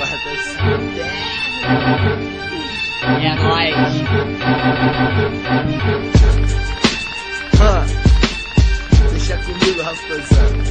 gosta assim. É nóis. Deixa comigo, rapaziada.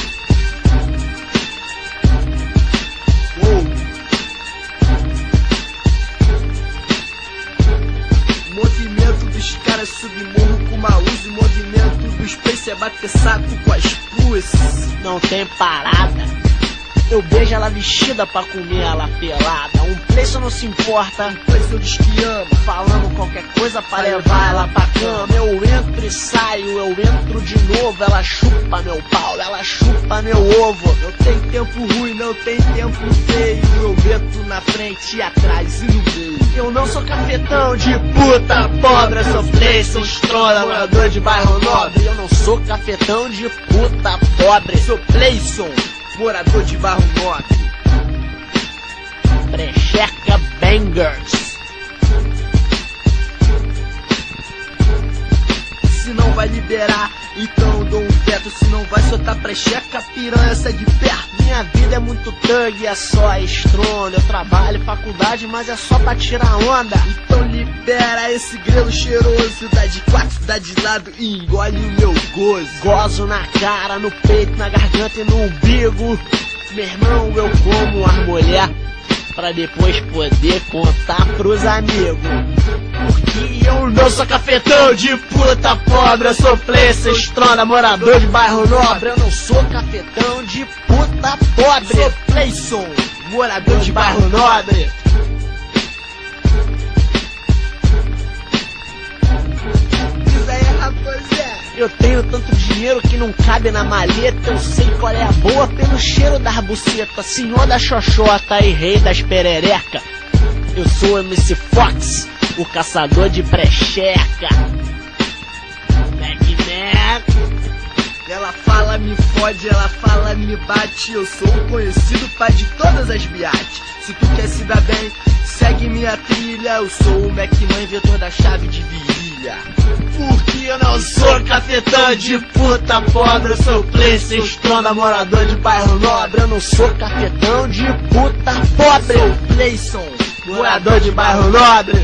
Movimento dos caras submorro com uma Uzi. Movimento dos Space é bater saco com as pussies. Não tem parada. Eu beijo ela vestida pra comer ela pelada. Um preço não se importa, um preço diz que ama. Falando qualquer coisa pra levar ela pra cama. Eu entro e saio, eu entro de novo. Ela chupa meu pau, ela chupa meu ovo. Não tem tempo ruim, não tem tempo feio. Eu meto na frente e atrás e no meio. Eu não sou cafetão de puta pobre. Eu sou Playson, estrona, morador de bairro nobre. Eu não sou cafetão de puta pobre. Sou Playson, morador de bairro nobre. Precheca Bangers. Se não vai liberar, então dou um veto. Se não vai soltar precheca, piranha segue perto. Minha vida é muito thug, é só estrondo. Eu trabalho em faculdade, mas é só pra tirar onda. Então libera esse grelo cheiroso. Dá de quatro, dá de lado e engole o meu gozo. Gozo na cara, no peito, na garganta e no umbigo. Meu irmão, eu como as mulher pra depois poder contar pros amigos. Porque eu não sou cafetão de puta pobre. Eu sou Playson, estrona, morador de bairro nobre. Eu não sou cafetão de puta pobre. Sou Playson, morador de bairro nobre. Diz aí, rapaziada. Eu tenho tanto dinheiro que não cabe na maleta. Eu sei qual é a boa pelo cheiro das bucetas. Senhor da xoxota e rei das perereca. Eu sou o MC Fox, o caçador de precheca. Mac. Ela fala, me fode, ela fala, me bate. Eu sou o conhecido pai de todas as biates. Se tu quer se dar bem, segue minha trilha. Eu sou o Mac-Man, inventor da chave de virilha. Porque eu não sou cafetão de puta pobre. Eu sou Playson, estrona, morador de bairro nobre. Eu não sou cafetão de puta pobre. Sou Playson, morador de bairro nobre.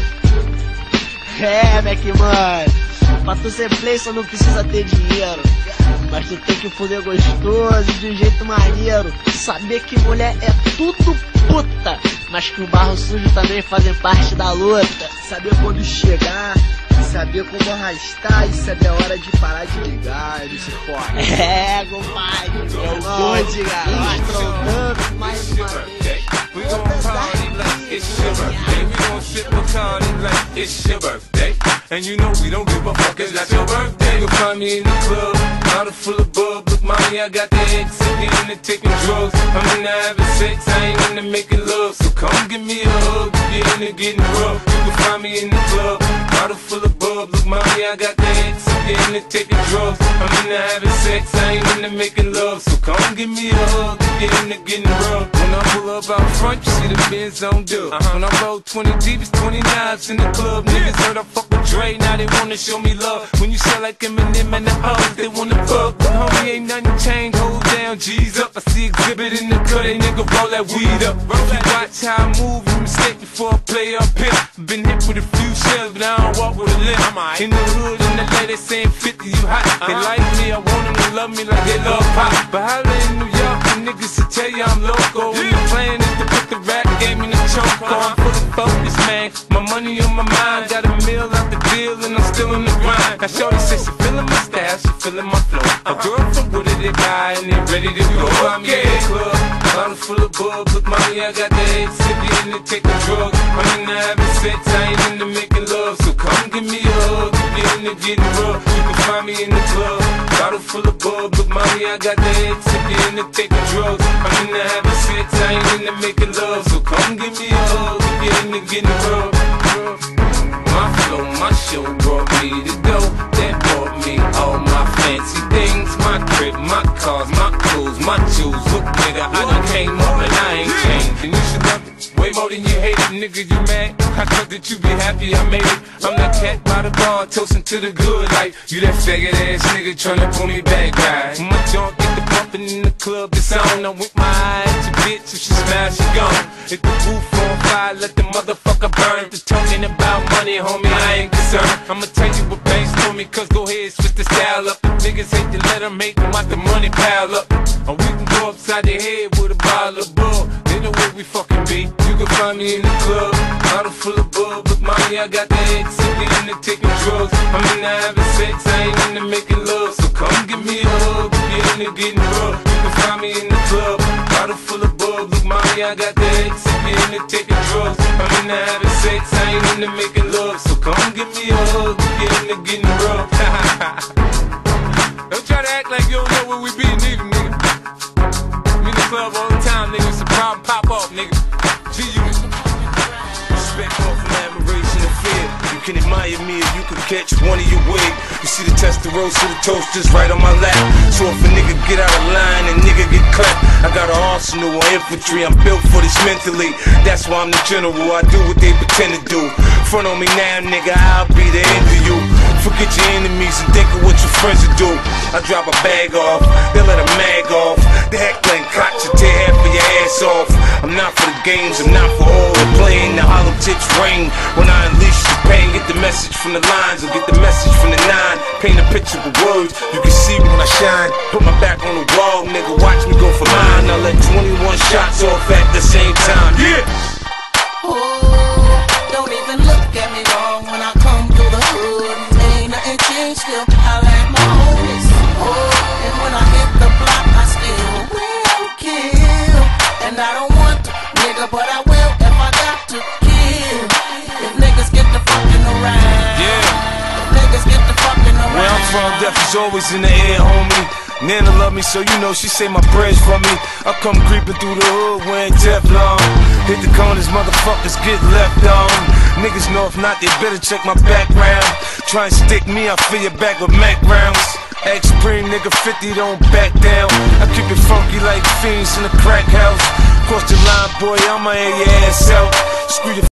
É, Mac-Man, pra tu ser Playson não precisa ter dinheiro, mas tu tem que foder gostoso de um jeito maneiro. Saber que mulher é tudo puta, mas que o barro sujo também fazem parte da luta. Saber quando chegar, saber como arrastar e saber a hora de parar de ligar. Ele se fode. É, compadre, eu vou de garoto trombando mais uma vez. We gon' party like it's your birthday. We gon' sip Bacardi like it's your birthday. And you know we don't give a fuck, it's not your birthday. You'll find me in the club, bottle full of bub. Look, mommy, I got the X, I'm into taking drugs. I'm into having sex, I ain't into making love. So come give me a hug, get into getting rough. You can find me in the club, bottle full of bub. Look, mommy, I got the X, I'm into taking drugs. I'm into having sex, I ain't into making love. So come give me a hug, get into getting rough. When I pull up out front, you see the Benz on dub. When I roll 20 deep, it's 29s in the club. Niggas heard I fuck with Dre, now they wanna show me love. When you sell like Eminem and the O's, they wanna fuck. But homie, ain't nothing changed, hold down, G's up. I see exhibit in the cut, they nigga roll that weed up. If you watch how I move, you mistake before I play up here. Been hit with a few shells, but I don't walk with a limp. In the hood, in the lady saying 50, you hot. They like me, I want them to love me like they love pop. But holla in New York, the niggas will tell you I'm loco. And the plan is to put the rap game in the choke. I'm fully focused, man. My money on my mind, got a meal out the deal, and I'm still in the grind. Now shorty says she feeling my style, she feeling my flow. A girl from Wooded, they buy, and they ready to go. I'm in the club, bottle full of bub. Look, mommy, I got the X, if you into taking drugs. I'm into having sex, I ain't into making love. So come give me a hug, if you into getting rough. You can find me in the club, bottle full of bub. Look, mommy, I got the X, if you into taking drugs. I'm into having sex, I ain't into making love. So come give me a hug, if you into getting rough. My flow, my show brought me to go. That brought me all my fancy things. My crib, my cars, my clothes, my shoes. Look, nigga, I done came up and I ain't changed. And you should love it way more than you hate it, nigga, you mad? I thought that you be happy I made it. I'm that cat by the bar, toasting to the good life. You that faggot ass nigga tryna pull me back, right? My junk get the bumping in the club, it's on. I'm with my eye at your bitch, if she smash, she gone. Hit the roof on fire, let the motherfucker burn. Just talking about money, homie, I ain't concerned. I'ma tell you what banks told me, cause go ahead, switch the style up. Niggas hate to let them make them out the money pile up. Or we can go upside the head with a bottle of bull. They know where we fucking be. You can find me in the club, bottle full of bub. With money, I got the head, so we into taking drugs. I'm into having sex, I ain't into making love. So come give me a hug, if you're into getting rough. You can find me in the club, bottle full of bub. Look, mommy, I got the head, so we into taking drugs. I'm into having sex, I ain't into making love. So come give me a hug, if you're into getting rough. Don't try to act like you don't know where we be, nigga. I'm in the club all the time, nigga. It's a problem, pop off, nigga. G.U. Respect off from admiration and fear. You can admire me if you can catch one of your wig. You see the Testarossa, the toasters right on my lap. So if a nigga get out of line and nigga get clapped, I got an arsenal of infantry. I'm built for this mentally. That's why I'm the general. I do what they pretend to do. Front on me now, nigga, I'll be the end of you. Forget your enemies and think of what your friends will do. I drop a bag off, they let a mag off. The heckling cops will tear half of your ass off. I'm not for the games, I'm not for all the playing. The hollow tips ring when I unleash the pain. Get the message from the lines or get the message from the nine. Paint a picture with words, you can see when I shine. Put my back on the wall, nigga, watch me go for mine. I let 21 shots off at the same time. Yeah! Oh, don't even look at me wrong when I come through the hood. Ain't nothing changed, still I like my homies. Oh, and when I hit the block, I still will kill. And I don't want to, nigga, but I will if I got to kill. If niggas get the fucking around, Yeah. if niggas get the fucking around. Where I'm from, death is always in the air, homie. Nana love me, so you know she say my prayers for me. I come creeping through the hood wearing Teflon. Hit the corners, motherfuckers get left on. Niggas know if not, they better check my background. Try and stick me, I fill your back with Mac rounds. X-Supreme, nigga 50, don't back down. I keep it funky like fiends in a crack house. Cross the line, boy, I'ma air your ass out. Screw your